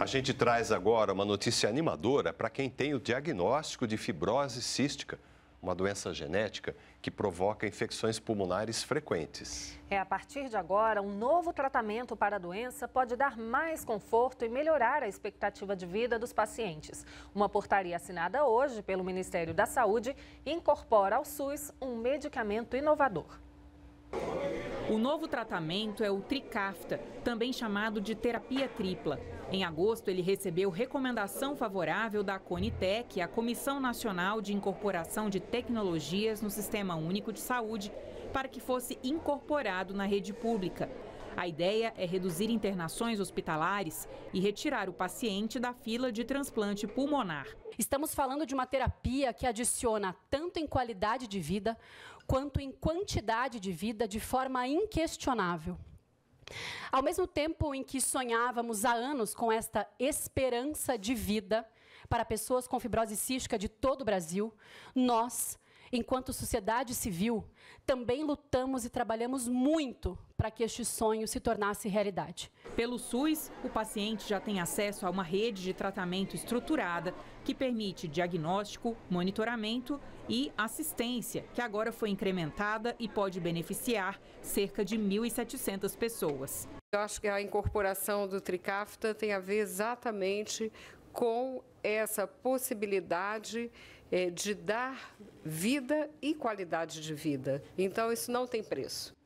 A gente traz agora uma notícia animadora para quem tem o diagnóstico de fibrose cística, uma doença genética que provoca infecções pulmonares frequentes. A partir de agora, um novo tratamento para a doença pode dar mais conforto e melhorar a expectativa de vida dos pacientes. Uma portaria assinada hoje pelo Ministério da Saúde incorpora ao SUS um medicamento inovador. O novo tratamento é o Trikafta, também chamado de terapia tripla. Em agosto, ele recebeu recomendação favorável da Conitec, a Comissão Nacional de Incorporação de Tecnologias no Sistema Único de Saúde, para que fosse incorporado na rede pública. A ideia é reduzir internações hospitalares e retirar o paciente da fila de transplante pulmonar. Estamos falando de uma terapia que adiciona tanto em qualidade de vida quanto em quantidade de vida de forma inquestionável. Ao mesmo tempo em que sonhávamos há anos com esta esperança de vida para pessoas com fibrose cística de todo o Brasil, nós, enquanto sociedade civil, também lutamos e trabalhamos muito para que este sonho se tornasse realidade. Pelo SUS, o paciente já tem acesso a uma rede de tratamento estruturada que permite diagnóstico, monitoramento e assistência, que agora foi incrementada e pode beneficiar cerca de 1.700 pessoas. Eu acho que a incorporação do Trikafta tem a ver exatamente com essa possibilidade de dar vida e qualidade de vida. Então, isso não tem preço.